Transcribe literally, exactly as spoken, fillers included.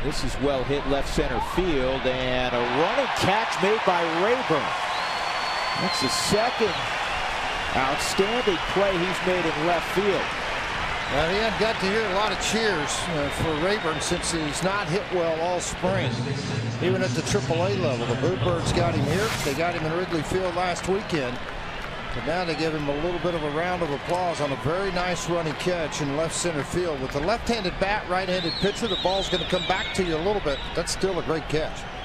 And this is well hit left center field, and a running catch made by Raburn. That's the second outstanding play he's made in left field. Well, he hadn't got to hear a lot of cheers uh, for Raburn since he's not hit well all spring, even at the triple A level. The Bluebirds got him here. They got him in Wrigley Field last weekend. But now they give him a little bit of a round of applause on a very nice running catch in left center field. With the left-handed bat, right-handed pitcher, the ball's going to come back to you a little bit. That's still a great catch.